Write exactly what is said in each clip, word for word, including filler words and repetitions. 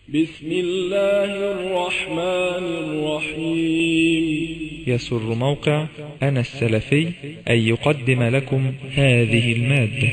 بسم الله الرحمن الرحيم. يسر موقع أنا السلفي أن يقدم لكم هذه المادة.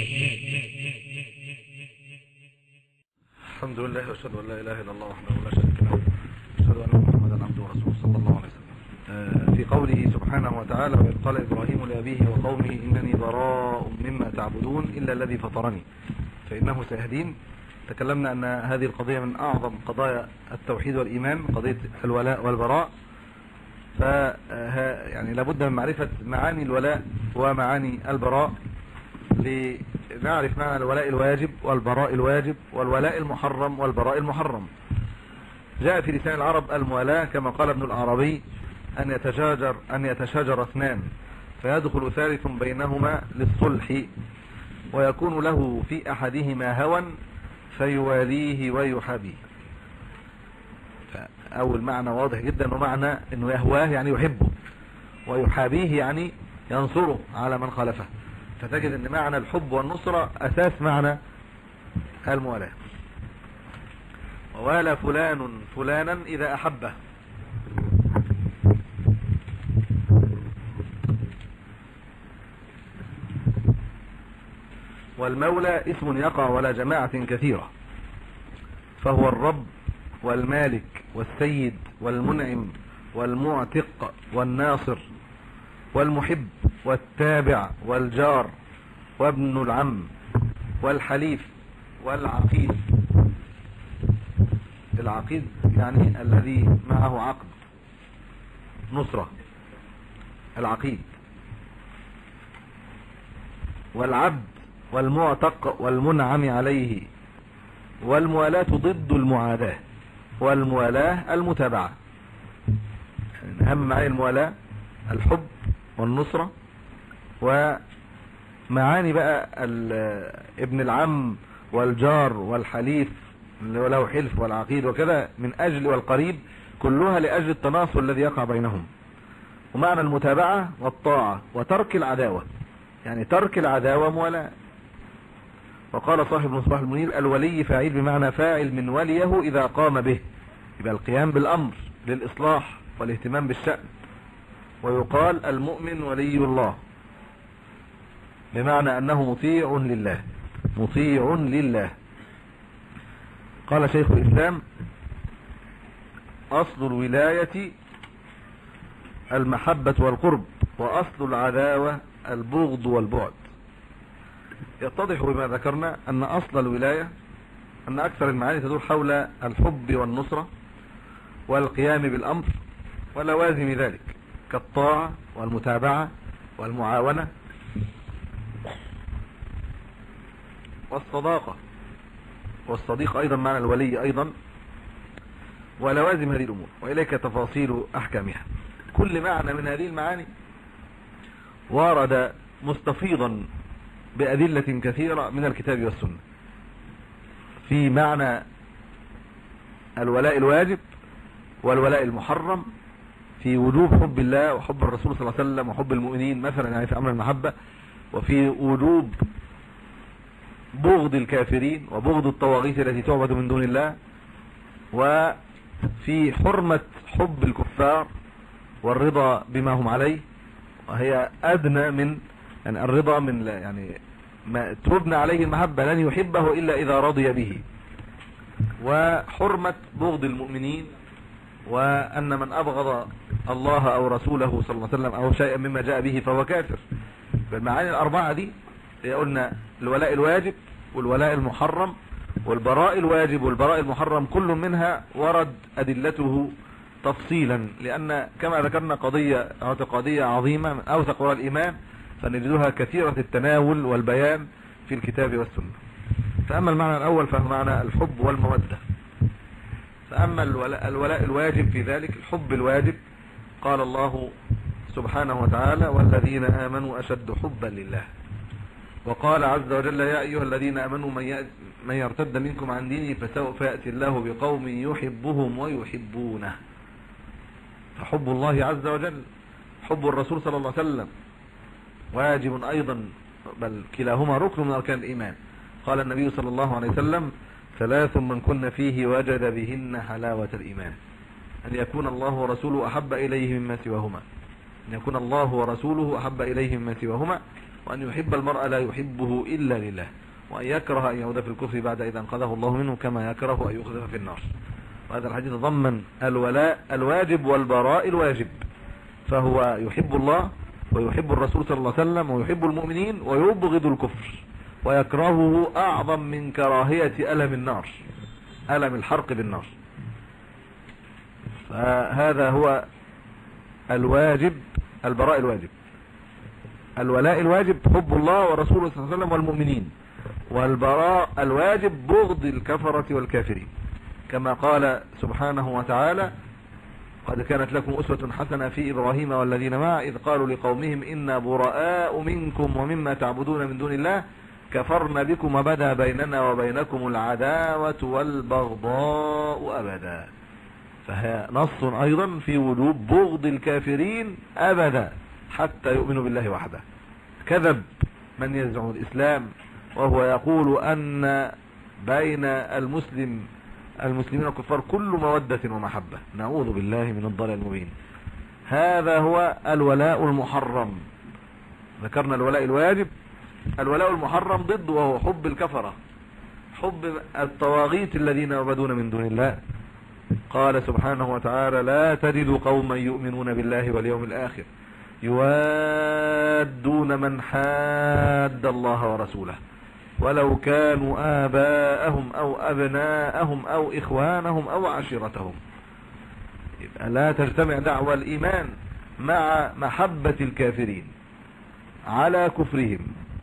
الحمد لله وأشهد أن لا إله إلا الله وحده لا شريك له، أشهد أن محمدا عبده ورسوله صلى الله عليه وسلم. في قوله سبحانه وتعالى: وإذ قال إبراهيم لأبيه وقومه إنني براء مما تعبدون إلا الذي فطرني فإنه سيهدين. تكلمنا أن هذه القضية من أعظم قضايا التوحيد والإيمان، قضية الولاء والبراء. ف يعني لابد من معرفة معاني الولاء ومعاني البراء لنعرف معنى الولاء الواجب والبراء الواجب والولاء المحرم والبراء المحرم. جاء في لسان العرب الموالاة كما قال ابن العربي أن يتشاجر أن يتشاجر اثنان فيدخل ثالث بينهما للصلح ويكون له في أحدهما هوى فيواليه ويحابيه. أول معنى واضح جدا، ومعنى أنه يهواه يعني يحبه، ويحابيه يعني ينصره على من خالفه. فتجد أن معنى الحب والنصرة أساس معنى الموالاة. ووالى فلان فلانا إذا أحبه. والمولى اسم يقع ولا جماعة كثيرة، فهو الرب والمالك والسيد والمنعم والمعتق والناصر والمحب والتابع والجار وابن العم والحليف والعقيد. العقيد يعني الذي معه عقد نصرة، العقيد. والعبد والمعتق والمنعم عليه. والموالاة ضد المعاداة، والموالاة المتابعة. أهم معاني الموالاة الحب والنصرة. ومعاني بقى ابن العم والجار والحليف اللي له حلف والعقيد وكذا من أجل، والقريب، كلها لأجل التناصر الذي يقع بينهم. ومعنى المتابعة والطاعة وترك العداوة، يعني ترك العداوة موالاة. وقال صاحب مصباح المنير: الولي فاعل بمعنى فاعل من وليه إذا قام به، يبقى القيام بالأمر للإصلاح والاهتمام بالشأن. ويقال المؤمن ولي الله بمعنى أنه مطيع لله، مطيع لله. قال شيخ الإسلام: أصل الولاية المحبة والقرب، وأصل العداوة البغض والبعد. يتضح بما ذكرنا أن أصل الولاية أن أكثر المعاني تدور حول الحب والنصرة والقيام بالأمر ولوازم ذلك كالطاعة والمتابعة والمعاونة والصداقة، والصديق أيضا معنى الولي أيضا، ولوازم هذه الأمور، وإليك تفاصيل أحكامها. كل معنى من هذه المعاني ورد مستفيضا بأدلة كثيرة من الكتاب والسنة في معنى الولاء الواجب والولاء المحرم، في وجوب حب الله وحب الرسول صلى الله عليه وسلم وحب المؤمنين مثلا، يعني في أمر المحبة، وفي وجوب بغض الكافرين وبغض الطواغيت التي تعبد من دون الله، وفي حرمة حب الكفار والرضا بما هم عليه، وهي أدنى من يعني الرضا من يعني ما تبنى عليه المحبة، لن يحبه إلا إذا رضي به. وحرمة بغض المؤمنين، وأن من أبغض الله أو رسوله صلى الله عليه وسلم أو شيئا مما جاء به فهو كافر. فالمعاني الأربعة دي قلنا الولاء الواجب والولاء المحرم والبراء الواجب والبراء المحرم، كل منها ورد أدلته تفصيلا، لأن كما ذكرنا قضية اعتقادية عظيمة من أوثق وراء الإيمان، فنجدها كثيرة التناول والبيان في الكتاب والسنة. فأما المعنى الأول فهو معنى الحب والمودة. فأما الولاء, الولاء الواجب في ذلك الحب الواجب، قال الله سبحانه وتعالى: والذين آمنوا أشد حبا لله. وقال عز وجل: يا أيها الذين آمنوا من يرتد منكم عن دينه فسوف يأتي الله بقوم يحبهم ويحبونه. فحب الله عز وجل، حب الرسول صلى الله عليه وسلم واجب أيضا، بل كلاهما ركن من أركان الإيمان. قال النبي صلى الله عليه وسلم: ثلاث من كن فيه وجد بهن حلاوة الإيمان: أن يكون الله ورسوله أحب إليه مما سواهما أن يكون الله ورسوله أحب إليه مما سواهما وأن يحب المرء لا يحبه إلا لله، وأن يكره أن يعود في الكفر بعد إذا أنقذه الله منه، كما يكره أن يقذف في النار. وهذا الحديث ضمن الولاء الواجب والبراء الواجب، فهو يحب الله ويحب الرسول صلى الله عليه وسلم ويحب المؤمنين ويبغض الكفر ويكرهه أعظم من كراهية ألم النار، ألم الحرق بالنار. فهذا هو الواجب، البراء الواجب. الولاء الواجب حب الله ورسوله صلى الله عليه وسلم والمؤمنين، والبراء الواجب بغض الكفرة والكافرين، كما قال سبحانه وتعالى: قد كانت لكم أسوة حسنة في إبراهيم والذين معه إذ قالوا لقومهم إنا براء منكم ومما تعبدون من دون الله كفرنا بكم وبدا بيننا وبينكم العداوة والبغضاء أبدا. فهي نص أيضا في وجوب بغض الكافرين أبدا حتى يؤمنوا بالله وحده. كذب من يزعم الإسلام وهو يقول أن بين المسلم المسلمين والكفار كل مودة ومحبة، نعوذ بالله من الضلال المبين. هذا هو الولاء المحرم. ذكرنا الولاء الواجب. الولاء المحرم ضد وهو حب الكفرة، حب الطواغيت الذين يعبدون من دون الله. قال سبحانه وتعالى: لا تجد قوما يؤمنون بالله واليوم الآخر يوادون من حاد الله ورسوله ولو كانوا آباءهم أو أبناءهم أو إخوانهم أو عشيرتهم. يبقى لا تجتمع دعوى الإيمان مع محبة الكافرين على كفرهم.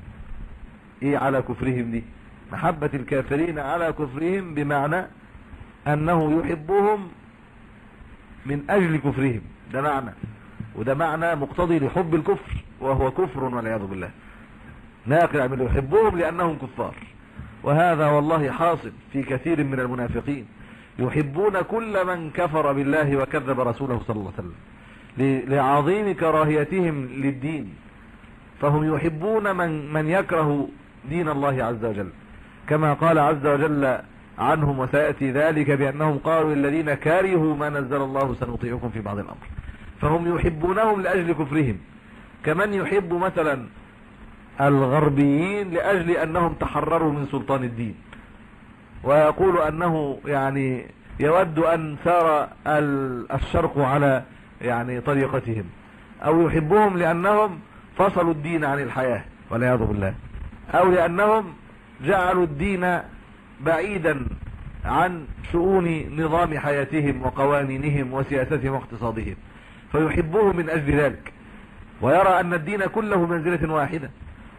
إيه على كفرهم دي؟ محبة الكافرين على كفرهم بمعنى أنه يحبهم من أجل كفرهم، ده معنى، وده معنى مقتضي لحب الكفر وهو كفر والعياذ بالله. ناقل عمله يحبهم لأنهم كفار، وهذا والله حاصل في كثير من المنافقين، يحبون كل من كفر بالله وكذب رسوله صلى الله عليه وسلم لعظيم كراهيتهم للدين، فهم يحبون من, من يكره دين الله عز وجل، كما قال عز وجل عنهم: وسيأتي ذلك بأنهم قالوا الذين كارهوا ما نزل الله سنطيعكم في بعض الأمر. فهم يحبونهم لأجل كفرهم، كمن يحب مثلا الغربيين لأجل أنهم تحرروا من سلطان الدين، ويقول أنه يعني يود أن سار الشرق على يعني طريقتهم، أو يحبهم لأنهم فصلوا الدين عن الحياة والعياذ بالله، أو لأنهم جعلوا الدين بعيدا عن شؤون نظام حياتهم وقوانينهم وسياستهم واقتصادهم، فيحبوه من أجل ذلك، ويرى أن الدين كله منزلة واحدة.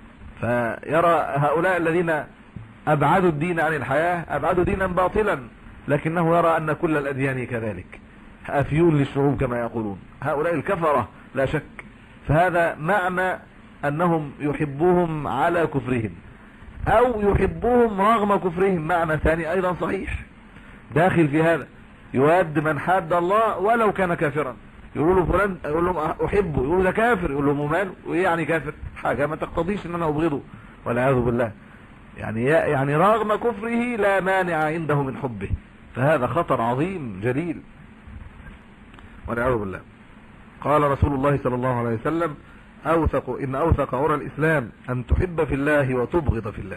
فيرى هؤلاء الذين أبعدوا الدين عن الحياة أبعدوا دينا باطلا، لكنه يرى أن كل الأديان كذلك أفيون للشعوب كما يقولون. هؤلاء الكفرة لا شك. فهذا معنى أنهم يحبوهم على كفرهم، أو يحبوهم رغم كفرهم، معنى ثاني أيضا صحيح داخل في هذا. يواد من حاد الله ولو كان كافرا، يقول له فلان، يقول لهم أحبه، يقول ده كافر، يقول لهم ماله وإيه يعني كافر؟ حاجة ما تقتضيش أن أنا أبغضه والعياذ بالله. يعني يعني رغم كفره لا مانع عنده من حبه، فهذا خطر عظيم جليل والعياذ بالله. قال رسول الله صلى الله عليه وسلم: أوثق إن أوثق عرى الإسلام أن تحب في الله وتبغض في الله.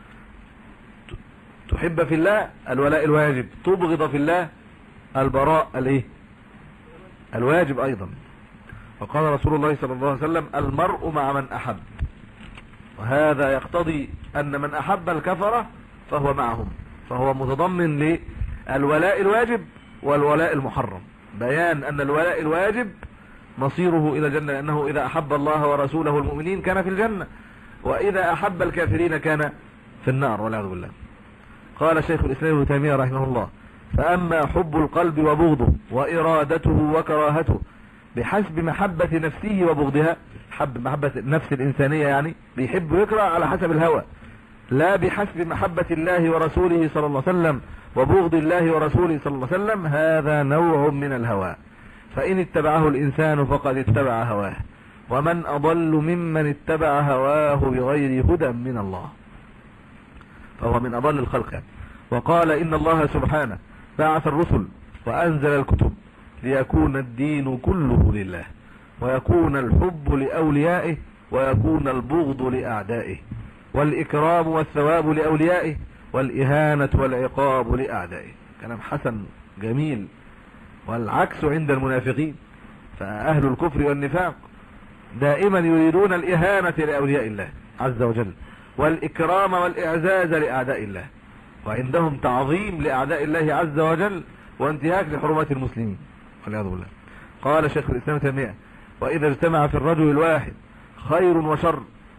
تحب في الله الولاء الواجب، تبغض في الله البراء الايه الواجب ايضا. وقال رسول الله صلى الله عليه وسلم: المرء مع من احب. وهذا يقتضي ان من احب الكفرة فهو معهم، فهو متضمن للولاء الواجب والولاء المحرم. بيان ان الولاء الواجب مصيره الى الجنة، لانه اذا احب الله ورسوله المؤمنين كان في الجنة، واذا احب الكافرين كان في النار والعياذ بالله. قال شيخ الاسلام ابن تيمية رحمه الله: فاما حب القلب وبغضه وارادته وكراهته بحسب محبة نفسه وبغضها، حب محبة النفس الانسانية، يعني بيحب ويكره على حسب الهوى، لا بحسب محبة الله ورسوله صلى الله عليه وسلم وبغض الله ورسوله صلى الله عليه وسلم، هذا نوع من الهوى، فإن اتبعه الإنسان فقد اتبع هواه، ومن أضل ممن اتبع هواه بغير هدى من الله، فهو من أضل الخلق يعني. وقال إن الله سبحانه بعث الرسل وأنزل الكتب ليكون الدين كله لله، ويكون الحب لأوليائه، ويكون البغض لأعدائه، والإكرام والثواب لأوليائه، والإهانة والعقاب لأعدائه. كلام حسن جميل. والعكس عند المنافقين، فأهل الكفر والنفاق دائما يريدون الإهانة لأولياء الله عز وجل، والإكرام والإعزاز لأعداء الله، وعندهم تعظيم لأعداء الله عز وجل وانتهاك لحرمات المسلمين والعياذ بالله. قال شيخ الإسلام تيمية: وإذا اجتمع في الرجل الواحد خير وشر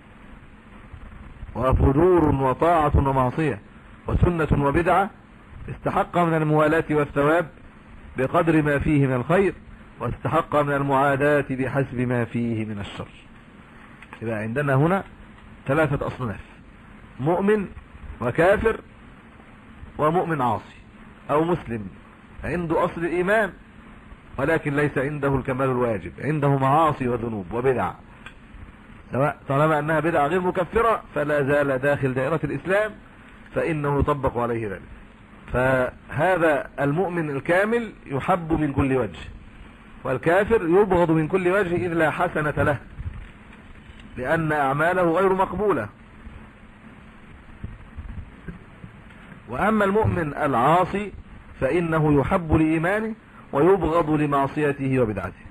وفجور وطاعة ومعصية وسنة وبدعة استحق من الموالاة والثواب بقدر ما فيه من الخير، واستحق من المعاداة بحسب ما فيه من الشر. يبقى عندنا هنا ثلاثة أصناف: مؤمن وكافر ومؤمن عاصي، أو مسلم عنده أصل الإيمان ولكن ليس عنده الكمال الواجب، عنده معاصي وذنوب وبدع، سواء طالما أنها بدعة غير مكفرة فلا زال داخل دائرة الإسلام، فإنه يطبق عليه ذلك. فهذا المؤمن الكامل يحب من كل وجه، والكافر يبغض من كل وجه إذ لا حسنة له، لأن أعماله غير مقبولة. وأما المؤمن العاصي فإنه يحب لإيمانه ويبغض لمعصيته وبدعته.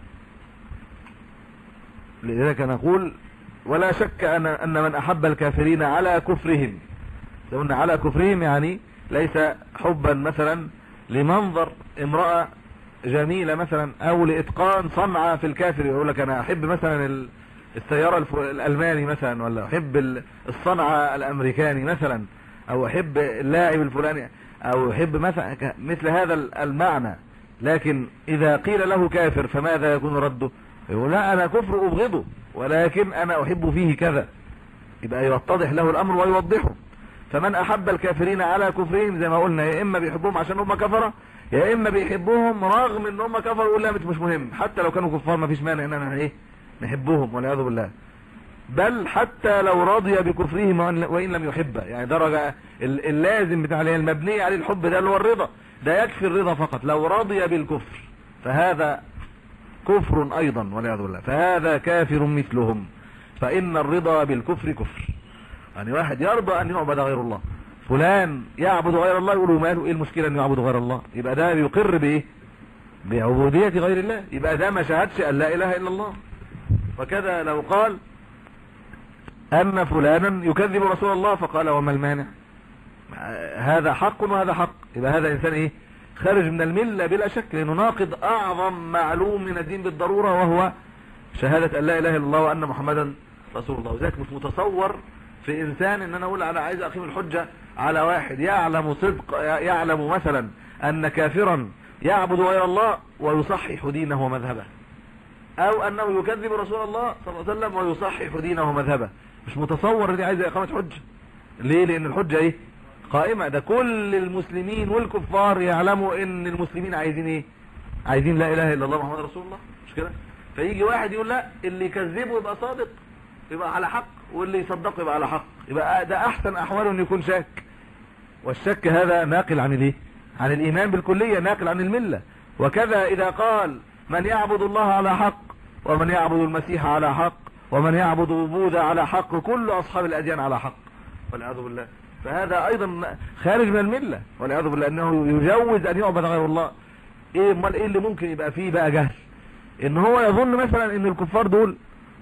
لذلك نقول: ولا شك أن أن من أحب الكافرين على كفرهم، قلنا على كفرهم يعني ليس حبا مثلا لمنظر امرأة جميلة مثلا، أو لإتقان صنعة في الكافر، يقول لك أنا أحب مثلا السيارة الألماني مثلا، ولا أحب الصنعة الأمريكاني مثلا، أو أحب اللاعب الفلاني، أو أحب مثلا مثل هذا المعنى. لكن إذا قيل له كافر فماذا يكون رده؟ يقول: لا، أنا كفر أبغضه ولكن أنا أحب فيه كذا. يبقى يتضح له الأمر ويوضحه. فمن أحب الكافرين على كفرهم زي ما قلنا، يا إما بيحبهم عشان هم كفرة، يا إما بيحبهم رغم إن هم كفروا يقول: لا، مش مهم، حتى لو كانوا كفار ما فيش مانع إن أنا إيه نحبهم والعياذ بالله. بل حتى لو رضي بكفرهم وإن لم يحبه، يعني درجة اللازم بتاع المبني عليه الحب ده اللي هو الرضا، ده يكفي الرضا فقط. لو رضي بالكفر فهذا كفر أيضا والعياذ بالله، فهذا كافر مثلهم. فإن الرضا بالكفر كفر. يعني واحد يرضى أن يعبد غير الله، فلان يعبد غير الله، يقولوا ماله، إيه المشكلة أن يعبد غير الله؟ يبقى ده يقر بإيه؟ بعبودية غير الله، يبقى ده ما شهدش أن لا إله إلا الله. وكذا لو قال أن فلانا يكذب رسول الله فقال: وما المانع؟ هذا حق وهذا حق، يبقى هذا إنسان إيه؟ خارج من الملة بلا شك، لأنه ناقض أعظم معلوم من الدين بالضرورة، وهو شهادة أن لا إله إلا الله وأن محمدا رسول الله. وذلك مش متصور في إنسان إن أنا أقول أنا عايز أقيم الحجة على واحد يعلم صدق، يعلم مثلا أن كافرا يعبد غير الله ويصحح دينه ومذهبه، أو أنه يكذب رسول الله صلى الله عليه وسلم ويصحح دينه ومذهبه. مش متصور إني عايز إقامة حجة. ليه؟ لأن الحجة إيه؟ قائمة. ده كل المسلمين والكفار يعلموا إن المسلمين عايزين إيه؟ عايزين لا إله إلا الله محمد رسول الله، مش كده؟ فيجي واحد يقول لا، اللي يكذبه يبقى صادق يبقى على حق، واللي يصدقه يبقى على حق. يبقى ده أحسن أحواله إنه يكون شاك، والشك هذا ناقل عن الإيه؟ عن الإيمان بالكلية، ناقل عن الملة. وكذا إذا قال من يعبد الله على حق، ومن يعبد المسيح على حق، ومن يعبد بوذا على حق، كل أصحاب الأديان على حق والعياذ بالله، فهذا أيضا خارج من الملة والعياذ بالله، أنه يجوز أن يعبد غير الله. إيه امال إيه اللي ممكن يبقى فيه بقى جهل؟ إن هو يظن مثلا إن الكفار دول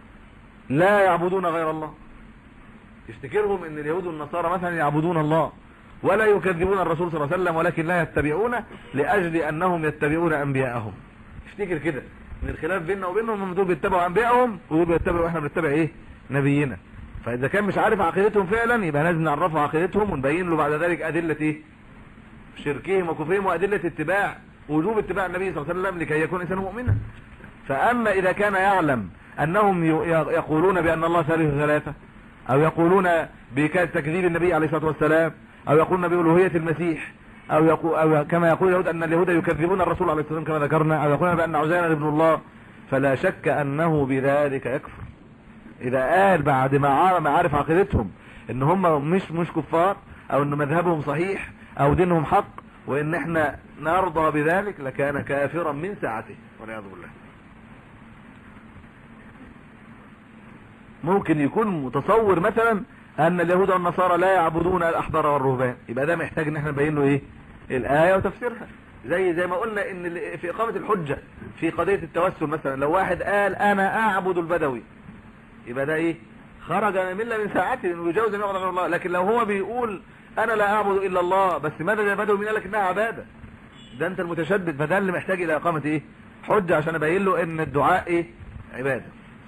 لا يعبدون غير الله، يفتكرهم إن اليهود والنصارى مثلا يعبدون الله ولا يكذبون الرسول صلى الله عليه وسلم، ولكن لا يتبعونه لأجل أنهم يتبعون أنبياءهم. يفتكر كده من الخلاف بيننا وبينهم، هم دول بيتبعوا أنبياءهم ودول بيتبعوا إحنا بنتبع إيه؟ نبينا. فإذا كان مش عارف عقيدتهم فعلا يبقى لازم نعرفه عقيدتهم ونبين له بعد ذلك أدلة إيه؟ شركهم وكفرهم، وأدلة اتباع وجوب اتباع النبي صلى الله عليه وسلم لكي يكون إنسان مؤمنا. فأما إذا كان يعلم أنهم يقولون بأن الله ثالث ثلاثة، أو يقولون بتكذيب النبي عليه الصلاة والسلام، أو يقولون بألوهية المسيح، أو, يقول أو كما يقول اليهود أن اليهود يكذبون الرسول عليه الصلاة والسلام كما ذكرنا، أو يقولون بأن عزير ابن الله، فلا شك أنه بذلك يكفر. إذا قال بعد ما عارف عقيدتهم إن هم مش مش كفار، أو إن مذهبهم صحيح، او دينهم حق وان احنا نرضى بذلك لكان كافرا من ساعته والعياذ بالله. ممكن يكون متصور مثلا ان اليهود والنصارى لا يعبدون الاحبار والرهبان، يبقى ده محتاج ان احنا نبين له ايه الايه وتفسيرها. زي زي ما قلنا ان في اقامه الحجه في قضيه التوسل مثلا، لو واحد قال انا اعبد البدوي يبقى ده ايه خرج من المله من ساعته انه يجوز ان يعبد غير الله. لكن لو هو بيقول انا لا اعبد الا الله بس ماذا يا بدوي مين قال لك انها عباده؟ ده انت المتشدد. فده اللي محتاج الى اقامه ايه حجه عشان ابين له ان الدعاء ايه عباده.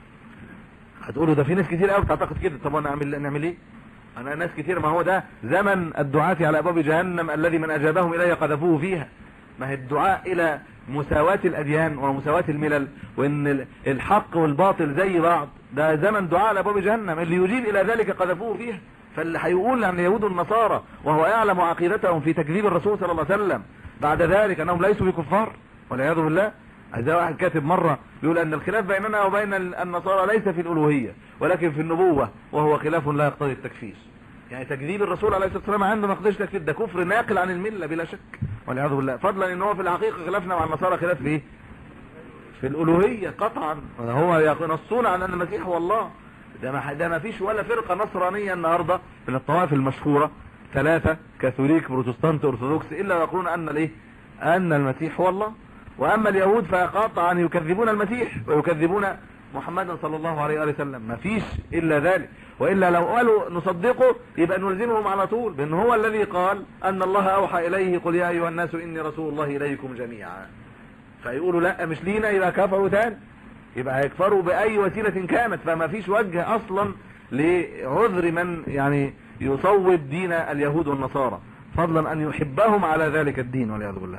هتقولوا ده في ناس كتير قوي بتعتقد كده. طب انا اعمل نعمل ايه؟ انا ناس كتير، ما هو ده زمن الدعاة على ابواب جهنم الذي من اجابهم اليه قذفوه فيها. ما هي الدعاء الى مساواة الاديان ومساواة الملل وان الحق والباطل زي بعض، ده زمن دعاء على ابواب جهنم، اللي يجيب الى ذلك قذفوه فيها. فاللي هيقول عن اليهود والنصارى وهو يعلم عقيدتهم في تكذيب الرسول صلى الله عليه وسلم بعد ذلك انهم ليسوا بكفار والعياذ بالله. زي واحد كاتب مرة بيقول ان الخلاف بيننا وبين النصارى ليس في الالوهية ولكن في النبوة، وهو خلاف لا يقتضي التكفير. يعني تكذيب الرسول عليه الصلاة والسلام عنده ما يقتضيش تكفير، ده كفر ناقل عن الملة بلا شك والعياذ بالله. فضلا ان هو في الحقيقة خلافنا مع النصارى خلاف في ايه؟ في الالوهية قطعا. هو ينصون عن ان المسيح هو الله. ده ما ده ما فيش ولا فرقة نصرانية النهاردة من الطوائف المشهورة ثلاثة كاثوليك بروتستانت ارثوذكس الا يقولون ان الايه ان المسيح هو الله. واما اليهود فقطعا يكذبون المسيح ويكذبون محمدا صلى الله عليه وسلم، ما فيش الا ذلك. والا لو قالوا نصدقه يبقى نلزمهم على طول بان هو الذي قال ان الله اوحى اليه قل يا ايها الناس اني رسول الله اليكم جميعا. فيقولوا لا مش لينا يبقى كفروا تاني، يبقى هيكفروا باي وسيله كانت. فما فيش وجه اصلا لعذر من يعني يصوب دين اليهود والنصارى، فضلا ان يحبهم على ذلك الدين والعياذ بالله.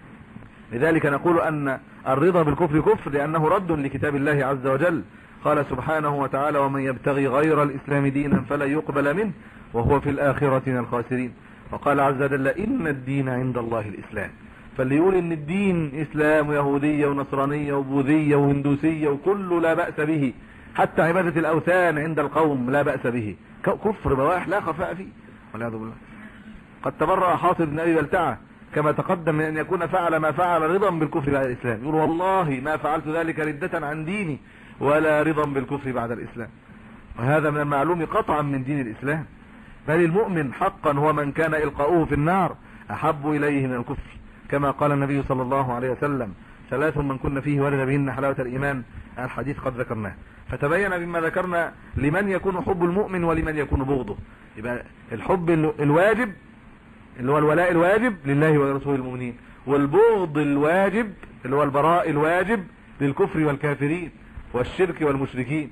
لذلك نقول ان الرضا بالكفر كفر لانه رد لكتاب الله عز وجل. قال سبحانه وتعالى ومن يبتغي غير الاسلام دينا فلا يقبل منه وهو في الاخرة من الخاسرين. وقال عز وجل ان الدين عند الله الاسلام. فاللي يقول ان الدين اسلام ويهودية ونصرانية وبوذية وهندوسية وكله لا بأس به، حتى عبادة الاوثان عند القوم لا بأس به، كفر بواح لا خفاء فيه والعياذ بالله. قد تبرأ حاطب بن ابي بلتعة كما تقدم من ان يكون فعل ما فعل رضا بالكفر بعد الاسلام. يقول والله ما فعلت ذلك ردة عن ديني ولا رضا بالكفر بعد الاسلام. وهذا من المعلوم قطعا من دين الاسلام. بل المؤمن حقا هو من كان القاؤه في النار احب اليه من الكفر، كما قال النبي صلى الله عليه وسلم ثلاث من كن فيه ولد بهن حلاوة الايمان. الحديث قد ذكرناه. فتبين مما ذكرنا لمن يكون حب المؤمن ولمن يكون بغضه. يبقى الحب الواجب اللي هو الولاء الواجب لله ولرسوله المؤمنين، والبغض الواجب اللي هو البراء الواجب للكفر والكافرين والشرك والمشركين.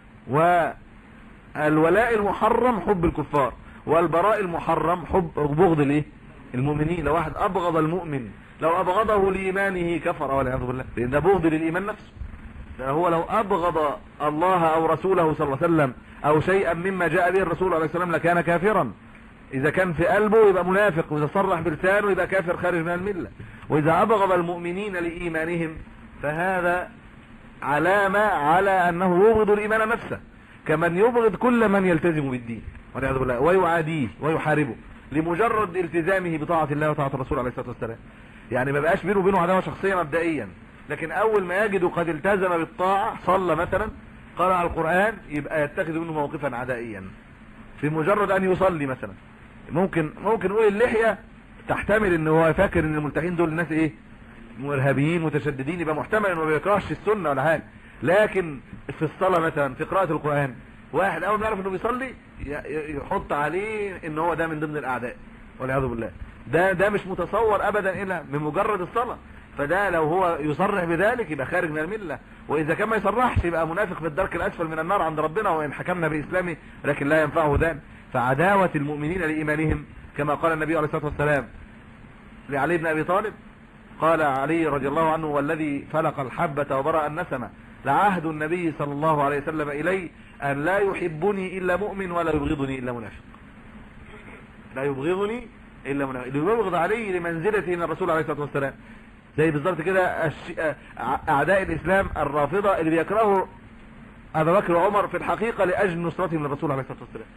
والولاء المحرم حب الكفار، والبراء المحرم حب بغض الايه المؤمنين. لو واحد ابغض المؤمن لو ابغضه لايمانه كفر والعياذ بالله، لان ده بغض للايمان نفسه. هو لو ابغض الله او رسوله صلى الله عليه وسلم او شيئا مما جاء به الرسول عليه السلام لكان كافرا. اذا كان في قلبه يبقى منافق، واذا صرح بلسانه يبقى كافر خارج من المله. واذا ابغض المؤمنين لايمانهم فهذا علامه على انه يبغض الايمان نفسه، كمن يبغض كل من يلتزم بالدين والعياذ بالله ويعاديه ويحاربه لمجرد التزامه بطاعه الله وطاعه الرسول عليه الصلاه والسلام. يعني ما بقاش بينه وبينه عداوه شخصيه مبدئيا، لكن اول ما يجد قد التزم بالطاعه صلى مثلا قرأ القرآن يبقى يتخذ منه موقفا عدائيا في مجرد ان يصلي مثلا. ممكن ممكن نقول اللحية تحتمل ان هو فاكر ان الملتحين دول الناس ايه مرهبيين متشددين، يبقى محتمل انه ما بيكرهش السنة ولا حاجة. لكن في الصلاة مثلا في قراءة القرآن واحد اول ما يعرف انه بيصلي يحط عليه ان هو ده من ضمن الاعداء والعياذ بالله. ده ده مش متصور ابدا الا من مجرد الصلاة. فده لو هو يصرح بذلك يبقى خارج من الملة، واذا كان ما يصرحش يبقى منافق في الدرك الاسفل من النار عند ربنا وان حكمنا باسلامه، لكن لا ينفعه ذلك. فعداوة المؤمنين لإيمانهم كما قال النبي عليه الصلاة والسلام لعلي بن أبي طالب، قال علي رضي الله عنه والذي فلق الحبة وبرأ النسمة لعهد النبي صلى الله عليه وسلم إلي أن لا يحبني إلا مؤمن ولا يبغضني إلا منافق. لا يبغضني إلا منافق، اللي يبغض علي لمنزلته من الرسول عليه الصلاة والسلام. زي بالضبط كده أعداء الإسلام الرافضة اللي بيكرهوا أبا بكر وعمر في الحقيقة لأجل نصرتهم للرسول عليه الصلاة والسلام.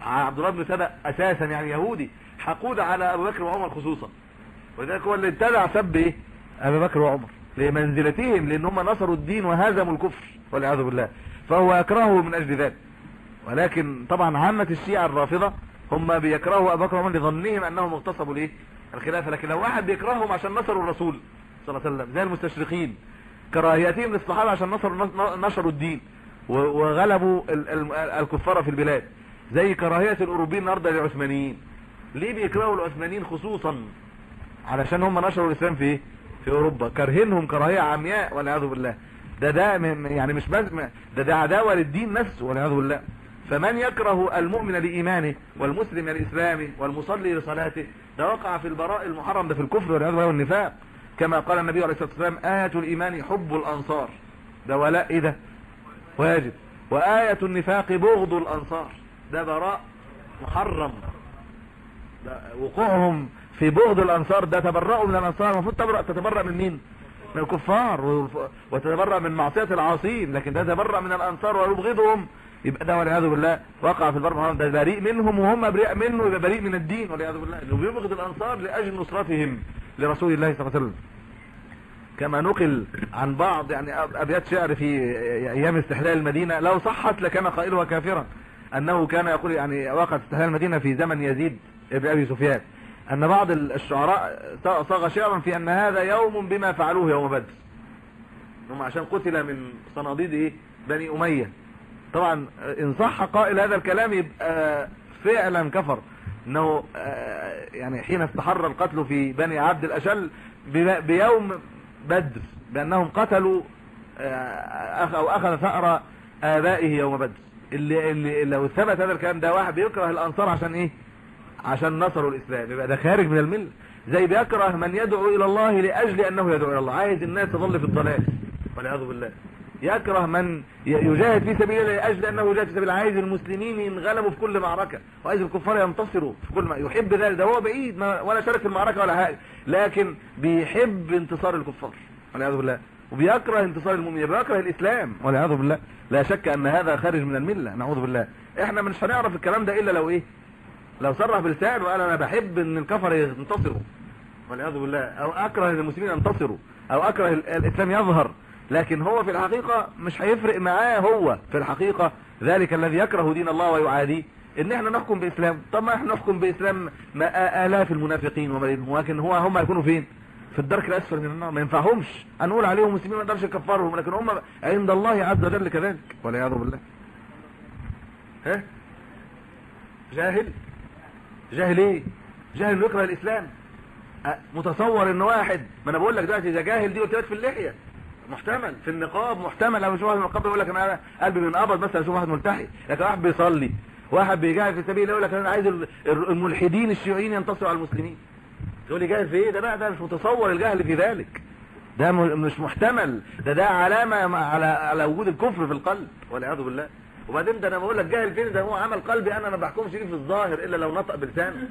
عبد الله بن سبأ اساسا يعني يهودي حقود على ابو بكر وعمر خصوصا، ولذلك هو اللي ابتدع سب ايه ابو بكر وعمر لمنزلتهم، لان هم نصروا الدين وهزموا الكفر والعياذ بالله، فهو يكرهه من اجل ذلك. ولكن طبعا عامة الشيعة الرافضة هم بيكرهوا ابو بكر وعمر لظنهم انهم اغتصبوا الايه الخلافة، لكن لو واحد بيكرههم عشان نصروا الرسول صلى الله عليه وسلم زي المستشرقين كراهيتهم للصحابة عشان نصروا نشروا الدين وغلبوا الكفار في البلاد، زي كراهية الاوروبيين النهارده للعثمانيين. ليه بيكرهوا العثمانيين خصوصا؟ علشان هم نشروا الاسلام في ايه في اوروبا، كرهنهم كراهية عمياء والعياذ بالله. ده ده يعني مش بس ده ده عداوة للدين نفسه والعياذ بالله. فمن يكره المؤمن لإيمانه والمسلم لإسلامه والمصلي لصلاته ده وقع في البراء المحرم، ده في الكفر والعياذ بالله والنفاق، كما قال النبي عليه الصلاة والسلام آية الإيمان حب الأنصار، ده ولاء ايه ده واجب، وآية النفاق بغض الأنصار، ده براء محرم، ده وقوعهم في بغض الأنصار، ده تبرأوا من الأنصار. المفروض تبرأ تتبرأ من مين؟ من الكفار، وتتبرأ من معصية العاصين، لكن ده تبرأ من الأنصار ويبغضهم، يبقى ده والعياذ بالله وقع في البر محرم، ده بريء منهم وهم بريء منه، يبقى بريء من الدين والعياذ بالله، انه بيبغض الأنصار لأجل نصرتهم لرسول الله صلى الله عليه وسلم. كما نقل عن بعض يعني أبيات شعر في أيام استحلال المدينة لو صحت لكان قائلها كافرا، أنه كان يقول يعني وقت استحلال المدينة في زمن يزيد ابن أبي سفيان، أن بعض الشعراء صاغ شعرا في أن هذا يوم بما فعلوه يوم بدر، هم عشان قتل من صناديد إيه بني أمية. طبعا إن صح قائل هذا الكلام يبقى فعلا كفر، أنه يعني حين استحر القتل في بني عبد الأشل بيوم بدر بأنهم قتلوا أو أخذ ثأر آبائه يوم بدر. اللي, اللي لو ثبت هذا الكلام ده واحد بيكره الأنصار عشان إيه؟ عشان نصروا الإسلام، يبقى ده خارج من الملة. زي بيكره من يدعو إلى الله لأجل أنه يدعو إلى الله، عايز الناس تظل في الضلال والعياذ بالله. يكره من يجاهد في سبيل الله لأجل أنه يجاهد في سبيل الله، عايز المسلمين ينغلبوا في كل معركة، وعايز الكفار ينتصروا في كل ما يحب ذلك. ده هو بعيد ما ولا شارك في المعركة ولا حاجة، لكن بيحب انتصار الكفار والعياذ بالله، وبيكره انتصار المؤمنين، بيكره الإسلام والعياذ بالله. لا شك أن هذا خارج من الملة، نعوذ بالله. احنا مش هنعرف الكلام ده إلا لو إيه لو صرح بلسان وقال أنا بحب أن الكفر ينتصروا والعياذ بالله، أو أكره المسلمين ينتصروا، أو أكره الإسلام يظهر. لكن هو في الحقيقة مش هيفرق معاه، هو في الحقيقة ذلك الذي يكره دين الله ويعاديه ان احنا نحكم بإسلام. طب ما احنا نحكم بإسلام ما آلاف المنافقين ومريدهم، ولكن هو هم يكونوا فين؟ في الدرك الأسفل من النار. ما ينفعهمش أن نقول عليهم مسلمين ما نقدرش نكفرهم، لكن هم عند الله عز وجل كذلك والعياذ بالله. ها جاهل جاهل ايه؟ جاهل انه يكره الإسلام، متصور ان واحد، ما انا بقول لك دلوقتي اذا جاهل دي قلت لك في اللحية محتمل، في النقاب محتمل، لو اشوف واحد من النقاب يقول لك انا قلبي بينقبض مثلا اشوف واحد ملتحي، لكن واحد بيصلي واحد بيجاهد في سبيل الله يقول لك انا عايز الملحدين الشيوعيين ينتصروا على المسلمين. تقول لي جاهل في ايه؟ ده بقى ده مش متصور الجهل في ذلك، ده مش محتمل، ده ده علامة على على وجود الكفر في القلب والعياذ بالله. وبعدين ده انا بقول لك جاهل فين؟ ده هو عمل قلبي، انا ما بحكمش فيه في الظاهر الا لو نطق بلسانه،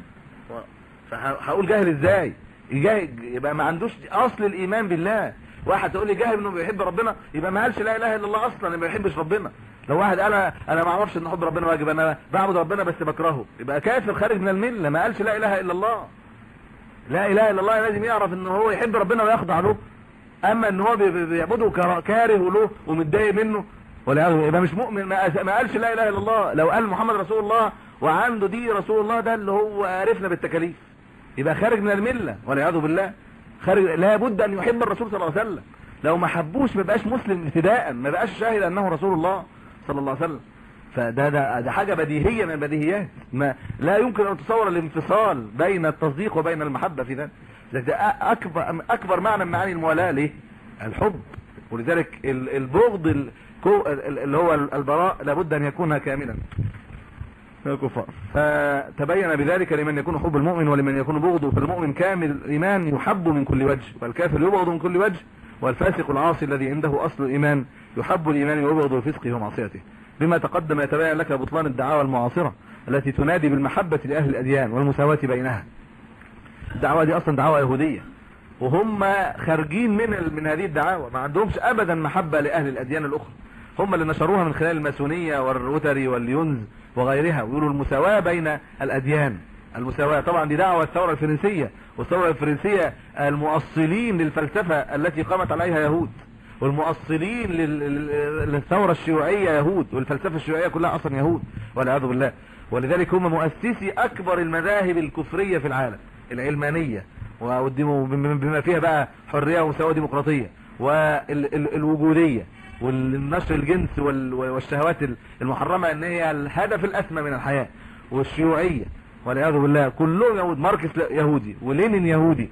فهقول جاهل ازاي؟ يبقى ما عندوش اصل الايمان بالله. واحد تقول لي جاهل انه بيحب ربنا، يبقى ما قالش لا اله الا الله اصلا، ما بيحبش ربنا. لو واحد قال انا ما اعرفش ان حب ربنا واجب، انا بعبد ربنا بس بكرهه، يبقى كافر خارج من المله، ما قالش لا اله الا الله. لا اله الا الله لازم يعرف ان هو يحب ربنا ويخضع له، اما ان هو بيعبده كاره له ومتضايق منه والعياذ بالله يبقى مش مؤمن، ما قالش لا اله الا الله. لو قال محمد رسول الله وعنده دي رسول الله، ده اللي هو عرفنا بالتكاليف، يبقى خارج من المله والعياذ بالله، خارج. لا بد ان يحب الرسول صلى الله عليه وسلم، لو ما حبوش ما بقاش مسلم ابتداء، ما بقاش شاهد انه رسول الله صلى الله عليه وسلم. فده ده ده حاجه بديهيه من البديهيات، ما لا يمكن ان تصور الانفصال بين التصديق وبين المحبه في ذلك. ده اكبر اكبر معنى من معاني الموالاه ليه؟ الحب. ولذلك البغض اللي هو البراء لابد ان يكون كاملا من الكفار. فتبين بذلك لمن يكون حب المؤمن ولمن يكون بغضه. فالمؤمن كامل الايمان يحب من كل وجه، والكافر يبغض من كل وجه، والفاسق العاصي الذي عنده اصل الايمان يحب الايمان ويبغض الفسق ومعصيته. بما تقدم يتبين لك بطلان الدعاوى المعاصرة التي تنادي بالمحبة لأهل الأديان والمساواة بينها. الدعوة دي أصلا دعوة يهودية، وهم خارجين من من هذه الدعاوى، ما عندهمش أبدا محبة لأهل الأديان الأخرى. هم اللي نشروها من خلال الماسونية والروتري واليونز وغيرها، ويقولوا المساواة بين الأديان. المساواة طبعا دي دعوة الثورة الفرنسية، والثورة الفرنسية المؤصلين للفلسفة التي قامت عليها يهود، والمؤصلين للثورة الشيوعية يهود، والفلسفة الشيوعية كلها أصلا يهود والعياذ بالله. ولذلك هم مؤسسي أكبر المذاهب الكفرية في العالم، العلمانية بما فيها بقى حرية ومساواة وديمقراطية والوجودية والنشر الجنس والشهوات المحرمة ان هي الهدف الأسمى من الحياة، والشيوعية والعياذ بالله كلهم يهود. ماركس يهودي، ولينين يهودي،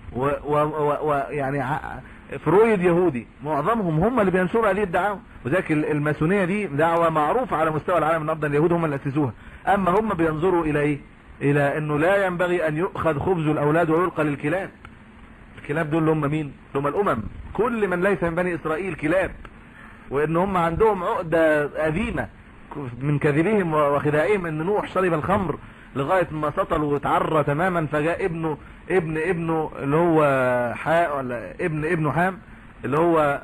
ويعني فرويد يهودي، معظمهم هم اللي بينشروا هذه الدعاوى. وذلك الماسونية دي دعوة معروفة على مستوى العالم النهارده، اليهود هم اللي أسسوها. اما هم بينظروا الى ايه؟ الى انه لا ينبغي ان يؤخذ خبز الاولاد ويلقى للكلاب. الكلاب دول هم مين؟ هم الامم، كل من ليس من بني اسرائيل كلاب. وان هم عندهم عقدة قديمة من كذبهم وخدائهم ان نوح شرب الخمر لغاية ما سطل وتعرى تماما، فجاء ابنه ابن ابنه اللي هو حاء ولا ابن ابنه حام اللي هو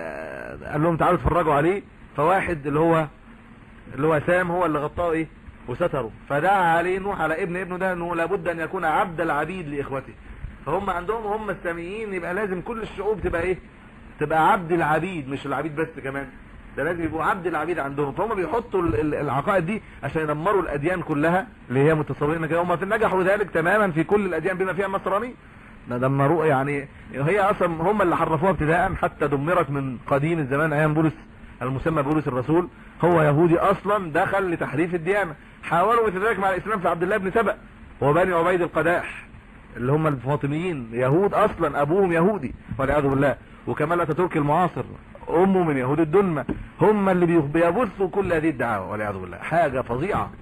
قال لهم تعالوا اتفرجوا عليه، فواحد اللي هو اللي هو سام هو اللي غطاه ايه وستره، فدعا عليه نوح على ابن ابنه ده انه لابد ان يكون عبد العبيد لاخوته. فهم عندهم هم الساميين يبقى لازم كل الشعوب تبقى ايه؟ تبقى عبد العبيد، مش العبيد بس كمان، ده لازم يبقوا عبد العبيد عندهم. فهم بيحطوا العقائد دي عشان يدمروا الاديان كلها اللي هي متصورين كده. هم نجحوا ذلك تماما في كل الاديان بما فيها النصرانيه، دمروها. يعني هي اصلا هم اللي حرفوها ابتداء، حتى دمرت من قديم الزمان ايام بولس المسمى بولس الرسول، هو يهودي اصلا دخل لتحريف الديانه. حاولوا يتدارك مع الاسلام في عبد الله بن سبأ وبني عبيد القداح اللي هم الفاطميين، يهود اصلا، ابوهم يهودي والعياذ بالله. وكمال اتاتورك المعاصر امه من يهود الدنمة، هم اللي بيبثوا كل هذه الدعاوى والعياذ بالله. حاجه فظيعه.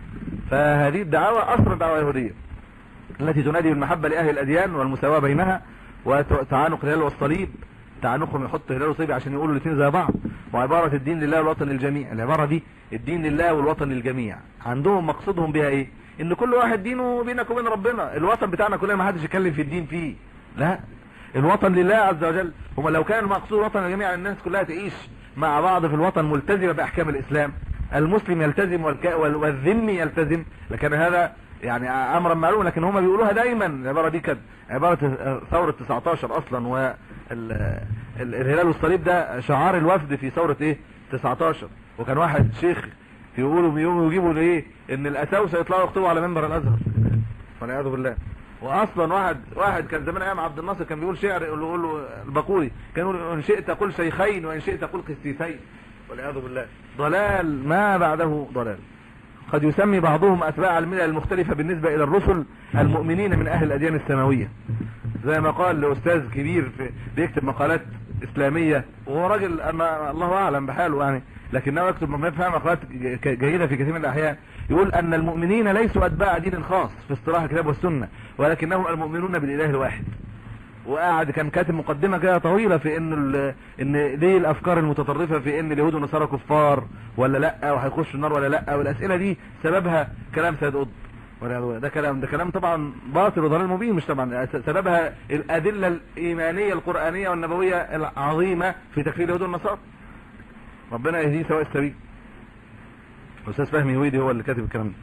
فهذه الدعاوى اصلا دعوه يهوديه التي تنادي بالمحبه لاهل الاديان والمساواه بينها، وتعانق الهلال والصليب. تعانقهم يحط هلال وصليب عشان يقولوا الاثنين زي بعض. وعباره الدين لله والوطن للجميع، العباره دي الدين لله والوطن للجميع، عندهم مقصودهم بها ايه؟ ان كل واحد دينه بينك وبين ربنا. الوطن بتاعنا كلنا ما حدش يتكلم في الدين فيه، لا، الوطن لله عز وجل. هم لو كان المقصود وطن للجميع الناس كلها تعيش مع بعض في الوطن ملتزمه باحكام الاسلام، المسلم يلتزم والذمي يلتزم، لكن هذا يعني امرا معلوم. لكن هم بيقولوها دايما، العباره دي كانت عباره ثوره تسعتاشر اصلا، والهلال والصليب ده شعار الوفد في ثوره ايه تسعتاشر. وكان واحد شيخ يقولوا يوم يجيبوا ايه ان الاساوسه يطلعوا يخطبوا على منبر الازهر والعياذ بالله. واصلا واحد واحد كان زمان ايام عبد الناصر كان بيقول شعر يقول له, يقول له البقوري كان يقول ان شئت قل شيخين وان شئت قل قسيسين والعياذ بالله. ضلال ما بعده ضلال. قد يسمي بعضهم اتباع الملل المختلفه بالنسبه الى الرسل المؤمنين من اهل الاديان السماويه، زي ما قال لاستاذ كبير في بيكتب مقالات اسلاميه، وهو راجل انا الله اعلم بحاله يعني، لكنه يكتب مقالات جيده في كثير من الاحيان. يقول ان المؤمنين ليسوا اتباع دين خاص في اصطلاح الكتاب والسنه، ولكنهم المؤمنون بالاله الواحد. وقاعد كان كاتب مقدمه كده طويله في ان ان ليه الافكار المتطرفه في ان اليهود والنصارى كفار ولا لا، وهيخشوا النار ولا لا، والاسئله دي سببها كلام سيد قطب. ده كلام ده كلام طبعا باطل وضلال مبين. مش طبعا سببها الادله الايمانيه القرانيه والنبويه العظيمه في تكفير اليهود والنصارى. ربنا يهديه سواء السبيل. الاستاذ فهمي هويدي هو اللي كاتب الكلام ده.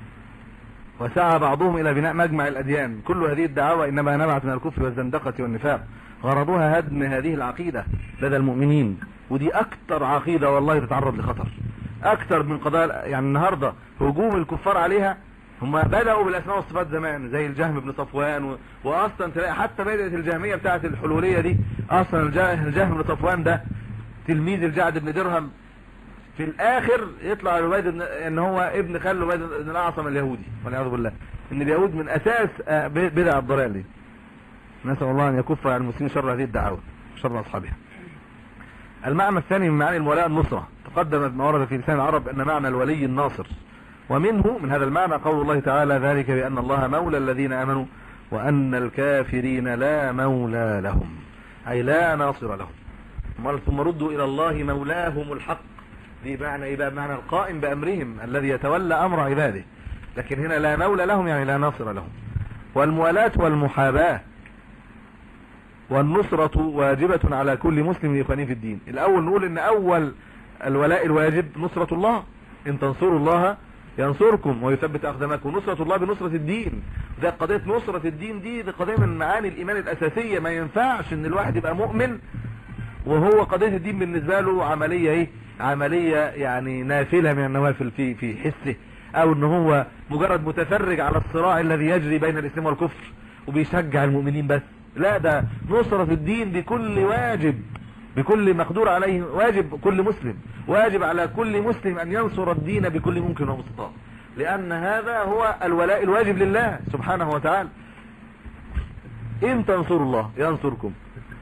وسعى بعضهم الى بناء مجمع الاديان. كل هذه الدعاوى انما نبعت من الكفر والزندقه والنفاق، غرضها هدم هذه العقيده لدى المؤمنين. ودي اكتر عقيده والله تتعرض لخطر، اكتر من قضايا. يعني النهارده هجوم الكفار عليها، هم بداوا بالاسماء والصفات زمان زي الجهم بن صفوان و... واصلا تلاقي حتى بدات الجهميه بتاعه الحلوليه دي. اصلا الجهم بن صفوان ده تلميذ الجعد بن درهم، في الاخر يطلع عبيد ان هو ابن خال عبيد بن الاعصم اليهودي والعياذ بالله. ان اليهود من اساس بدع الضلال دي. نسال الله ان يكف عن المسلمين شر هذه الدعاوى، شر اصحابها. المعنى الثاني من معاني المولاة النصرة، تقدمت ما ورد في لسان العرب ان معنى الولي الناصر، ومنه من هذا المعنى قول الله تعالى ذلك بان الله مولى الذين امنوا وان الكافرين لا مولى لهم، اي لا ناصر لهم. ثم ردوا الى الله مولاهم الحق، دي معنى ايه بقى؟ معنى القائم بامرهم الذي يتولى امر عباده. لكن هنا لا مولى لهم يعني لا ناصر لهم. والموالاة والمحاباة والنصرة واجبة على كل مسلم يخانيه في الدين. الاول نقول ان اول الولاء الواجب نصرة الله، ان تنصروا الله ينصركم ويثبت أقدامكم. نصرة الله بنصرة الدين. ده قضية نصرة الدين دي دي قضية من معاني الإيمان الأساسية. ما ينفعش إن الواحد يبقى مؤمن وهو قضية الدين بالنسبة له عملية إيه؟ عملية يعني نافلة من النوافل في في حسه، أو إن هو مجرد متفرج على الصراع الذي يجري بين الإسلام والكفر وبيشجع المؤمنين بس. لا، ده نصرة الدين بكل واجب، بكل مقدور عليه، واجب كل مسلم، واجب على كل مسلم أن ينصر الدين بكل ممكن ومستطاع، لأن هذا هو الولاء الواجب لله سبحانه وتعالى. إن تنصروا الله ينصركم.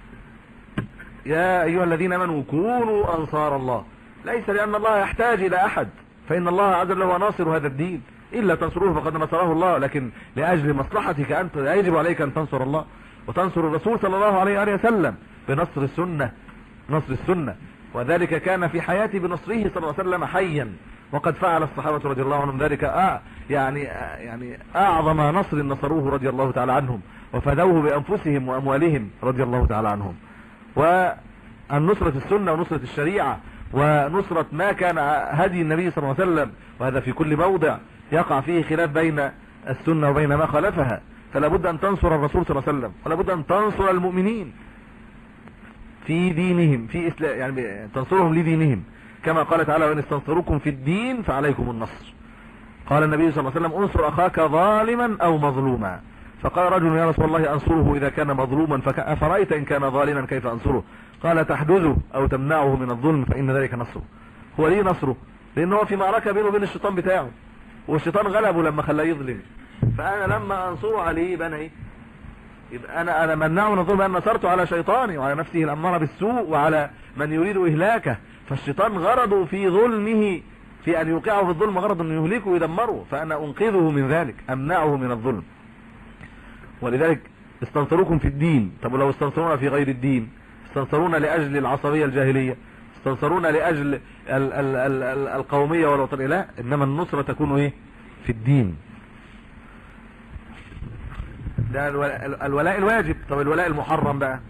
يا أيها الذين آمنوا كونوا أنصار الله، ليس لأن الله يحتاج إلى أحد، فإن الله عز وجل هو ناصر هذا الدين، إلا تنصروه فقد نصره الله، لكن لأجل مصلحتك أنت يجب عليك أن تنصر الله وتنصر الرسول صلى الله عليه وآله وسلم بنصر السنة، نصر السنة. وذلك كان في حياته بنصره صلى الله عليه وسلم حيا، وقد فعل الصحابة رضي الله عنهم ذلك آه يعني آه يعني أعظم نصر نصروه رضي الله تعالى عنهم، وفدوه بأنفسهم وأموالهم رضي الله تعالى عنهم. والنصرة السنة ونصرة الشريعة ونصرة ما كان هدي النبي صلى الله عليه وسلم، وهذا في كل موضع يقع فيه خلاف بين السنة وبين ما خالفها، فلا بد أن تنصر الرسول صلى الله عليه وسلم، ولا بد أن تنصر المؤمنين في دينهم، في إسلام يعني تنصرهم لدينهم، كما قال تعالى وإن استنصروكم في الدين فعليكم النصر. قال النبي صلى الله عليه وسلم انصر أخاك ظالما أو مظلوما، فقال رجل يا رسول الله أنصره إذا كان مظلوما فأفرأيت إن كان ظالما كيف أنصره؟ قال تحدثه أو تمنعه من الظلم فإن ذلك نصره. هو ليه نصره؟ لأنه هو في معركة بينه وبين الشيطان بتاعه، والشيطان غلبه لما خلاه يظلم، فأنا لما أنصره عليه يبقى أنا إيه؟ يبقى أنا أنا منعه من الظلم، أنا نصرته على شيطاني وعلى نفسه الأمارة بالسوء وعلى من يريد إهلاكه. فالشيطان غرضه في ظلمه، في أن يوقعه في الظلم، غرض أن يهلكه ويدمره، فأنا أنقذه من ذلك، أمنعه من الظلم. ولذلك استنصروكم في الدين. طب ولو استنصرونا في غير الدين؟ استنصرونا لأجل العصبية الجاهلية، استنصرونا لأجل ال ال ال ال القومية والوطنية، لا، إنما النصرة تكون إيه؟ في الدين. ده الولاء الواجب. طب الولاء المحرم بقى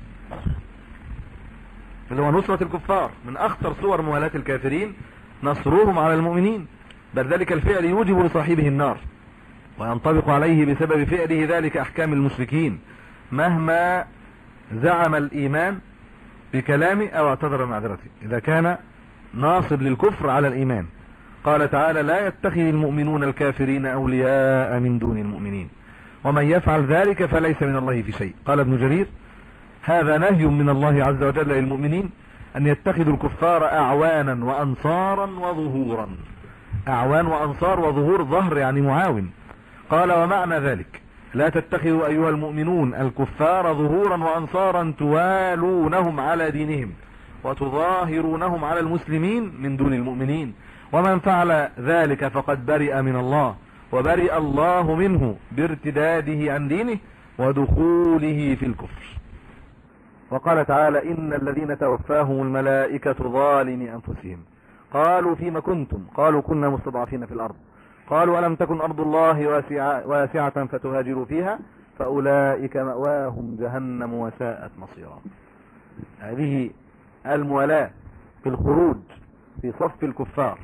اللي هو نصرة الكفار، من أخطر صور موالاة الكافرين نصرهم على المؤمنين، بل ذلك الفعل يوجب لصاحبه النار، وينطبق عليه بسبب فعله ذلك أحكام المشركين مهما زعم الإيمان بكلامه أو اعتذر معذرته، إذا كان ناصب للكفر على الإيمان. قال تعالى لا يتخذ المؤمنون الكافرين أولياء من دون المؤمنين ومن يفعل ذلك فليس من الله في شيء. قال ابن جرير هذا نهي من الله عز وجل للمؤمنين أن يتخذوا الكفار أعوانا وأنصارا وظهورا. أعوان وأنصار وظهور، ظهر يعني معاون. قال ومعنى ذلك لا تتخذوا أيها المؤمنون الكفار ظهورا وأنصارا توالونهم على دينهم وتظاهرونهم على المسلمين من دون المؤمنين، ومن فعل ذلك فقد برئ من الله وبرئ الله منه بارتداده عن دينه ودخوله في الكفر. وقال تعالى إن الذين توفاهم الملائكة ظالمي أنفسهم قالوا فيما كنتم قالوا كنا مستضعفين في الأرض قالوا ألم تكن أرض الله واسعة, واسعة فتهاجروا فيها فأولئك مأواهم جهنم وساءت مصيرا. هذه الموالاة في الخروج في صف الكفار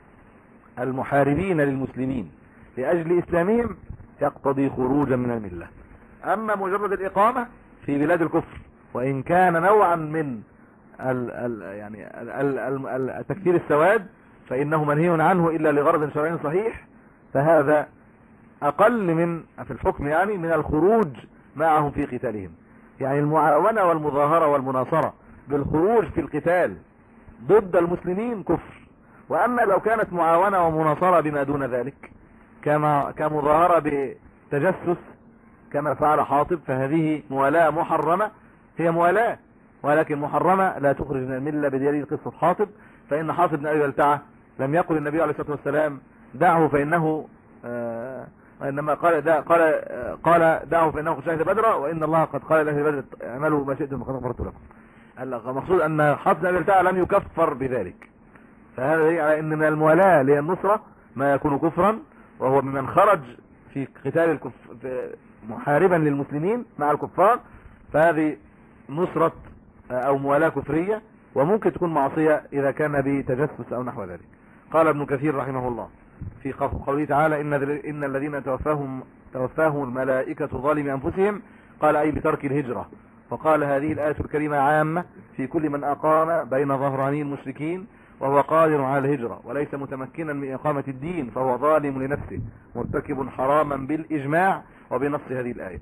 المحاربين للمسلمين لأجل إسلامهم يقتضي خروجا من الملة. أما مجرد الإقامة في بلاد الكفر وإن كان نوعا من ال ال يعني ال ال ال تكثير السواد فإنه منهي عنه إلا لغرض شرعي صحيح، فهذا أقل من في الحكم يعني من الخروج معهم في قتالهم. يعني المعاونة والمظاهرة والمناصرة بالخروج في القتال ضد المسلمين كفر. وأما لو كانت معاونة ومناصرة بما دون ذلك كما كمظاهرة بتجسس كما فعل حاطب فهذه موالاة محرمة، هي موالاة ولكن محرمة لا تخرج من الملة بدليل قصة حاطب. فإن حاطب بن أبي بلتعة لم يقل النبي عليه الصلاة والسلام دعه فإنه آه وإنما قال دا قال آه قال دعه فإنه شهد بدرا وإن الله قد قال له بدر اعملوا ما شئتم فقد غفرت لكم. المقصود أن حاطب بن أبي بلتعة لم يكفر بذلك. فهذا دليل على أن من الموالاة للنصرة ما يكون كفرا، وهو ممن خرج في قتال الكف محاربا للمسلمين مع الكفار، فهذه نصرة او موالاة كفرية، وممكن تكون معصية اذا كان بتجسس او نحو ذلك. قال ابن كثير رحمه الله في قوله تعالى إن إن الذين توفاهم توفاهم الملائكة ظالمي أنفسهم، قال أي بترك الهجرة. وقال هذه الآية الكريمة عامة في كل من أقام بين ظهراني المشركين وهو قادر على الهجرة وليس متمكنا من إقامة الدين فهو ظالم لنفسه مرتكب حراما بالإجماع وبنص هذه الآية.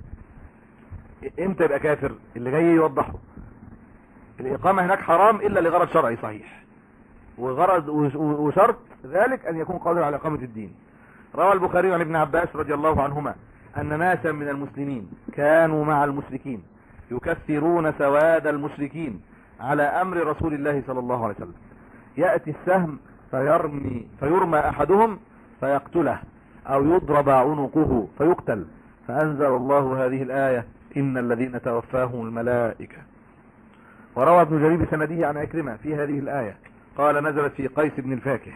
امتى يبقى كافر؟ اللي جاي يوضحه. الإقامة هناك حرام إلا لغرض شرعي صحيح، وغرض وشرط ذلك أن يكون قادر على إقامة الدين. روى البخاري عن ابن عباس رضي الله عنهما أن ناسا من المسلمين كانوا مع المشركين يكثرون سواد المشركين على أمر رسول الله صلى الله عليه وسلم. يأتي السهم فيرمي فيرمى أحدهم فيقتله أو يضرب عنقه فيقتل، فأنزل الله هذه الآية إن الذين توفاهم الملائكة. وروى ابن جرير بسنده عن عكرمة في هذه الآية قال نزلت في قيس بن الفاكه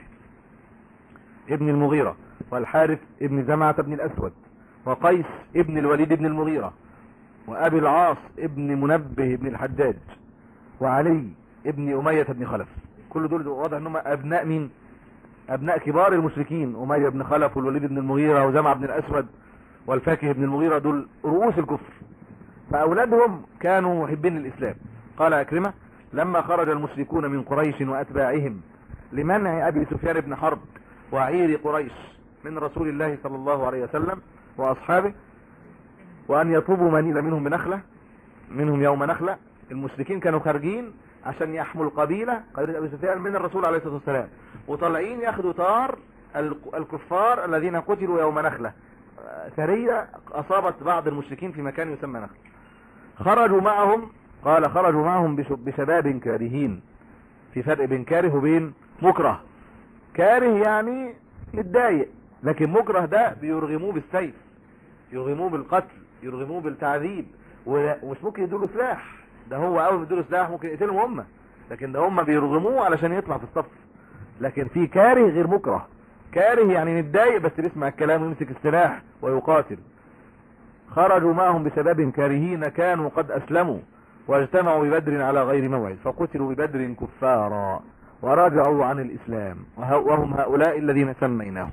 ابن المغيرة والحارث ابن زمعة بن الأسود وقيس ابن الوليد بن المغيرة وأبي العاص ابن منبه بن الحجاج وعلي ابن أمية بن خلف. كل دول واضح أنهم أبناء من أبناء كبار المشركين، أمية بن خلف والوليد بن المغيرة وزمعة بن الأسود والفاكه بن المغيرة، دول رؤوس الكفر، فأولادهم كانوا محبين للإسلام. قال عكرمة لما خرج المشركون من قريش وأتباعهم لمنع أبي سفيان بن حرب وعير قريش من رسول الله صلى الله عليه وسلم وأصحابه وأن يطلبوا منيل منهم بنخلة منهم يوم نخلة، المشركين كانوا خارجين عشان يحموا القبيلة قبيلة أبي سفيان من الرسول عليه الصلاة والسلام، وطالعين ياخدوا طار الكفار الذين قتلوا يوم نخلة، سرية أصابت بعض المشركين في مكان يسمى نخلة. خرجوا معهم، قال خرجوا معهم بشباب كارهين، في فرق بين كاره وبين مكره. كاره يعني متضايق، لكن مكره ده بيرغموه بالسيف، يرغموه بالقتل، يرغموه بالتعذيب، ومش ممكن يدوله سلاح، ده هو اول ما يدوله سلاح ممكن يقتلهم هم، لكن ده هم بيرغموه علشان يطلع في الصف. لكن في كاره غير مكره، كاره يعني متضايق بس بيسمع الكلام ويمسك السلاح ويقاتل. خرجوا معهم بسبب كارهين كانوا قد أسلموا واجتمعوا ببدر على غير موعد فقتلوا ببدر كفارا ورجعوا عن الإسلام، وهم هؤلاء الذين سميناهم.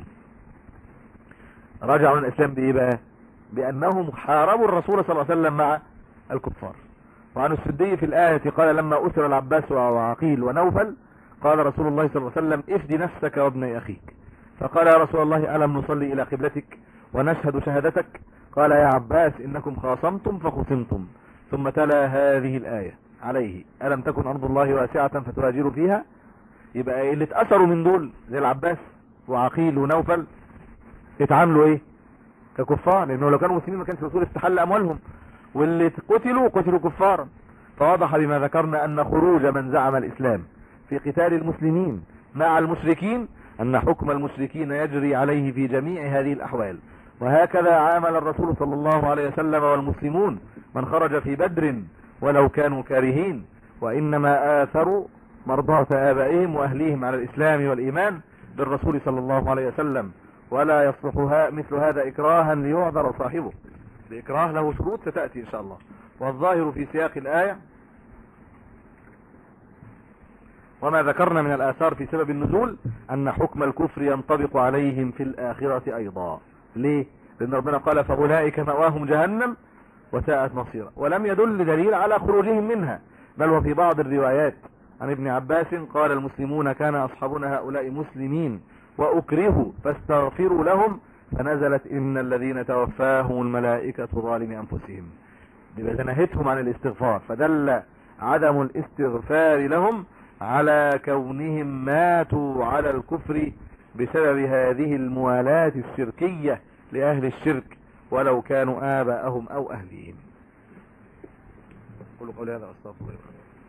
رجعوا عن الإسلام بإيه بقى؟ بأنهم حاربوا الرسول صلى الله عليه وسلم مع الكفار. وعن السدي في الآية قال لما أسر العباس وعقيل ونوفل قال رسول الله صلى الله عليه وسلم افدي نفسك وابن أخيك، فقال يا رسول الله ألم نصلي إلى قبلتك ونشهد شهادتك؟ قال يا عباس إنكم خاصمتم فخصمتم، ثم تلا هذه الآية عليه ألم تكن أرض الله واسعة فتهاجروا فيها. يبقى اللي اتأثروا من دول زي العباس وعقيل ونوفل اتعاملوا ايه؟ ككفار، لأنه لو كانوا مسلمين ما كانش الرسول استحل أموالهم، واللي قتلوا قتلوا كفارا. فوضح بما ذكرنا أن خروج من زعم الإسلام في قتال المسلمين مع المشركين أن حكم المشركين يجري عليه في جميع هذه الأحوال. وهكذا عامل الرسول صلى الله عليه وسلم والمسلمون من خرج في بدر ولو كانوا كارهين، وإنما آثروا مرضاة آبائهم وأهليهم على الإسلام والإيمان بالرسول صلى الله عليه وسلم، ولا يصلحها مثل هذا إكراها ليعذر صاحبه. الإكراه له شروط ستأتي إن شاء الله. والظاهر في سياق الآية وما ذكرنا من الآثار في سبب النزول أن حكم الكفر ينطبق عليهم في الآخرة أيضا. ليه؟ لأن ربنا قال فأولئك مأواهم جهنم وساءت مصيرا، ولم يدل دليل على خروجهم منها، بل وفي بعض الروايات عن ابن عباس قال المسلمون كان أصحابنا هؤلاء مسلمين وأكرهوا فاستغفروا لهم فنزلت إن الذين توفاهم الملائكة ظالمي أنفسهم، يبقى نهتهم عن الاستغفار، فدل عدم الاستغفار لهم على كونهم ماتوا على الكفر بسبب هذه الموالاة الشركية لأهل الشرك ولو كانوا آباءهم أو أهليهم. قولوا قولي هذا أستغفر الله.